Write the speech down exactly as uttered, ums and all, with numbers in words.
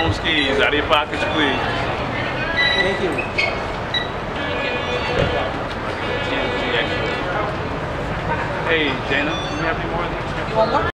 foam skis. Out of your pockets, please. Thank you. Hey, Dana, do we have any more of these? You want more?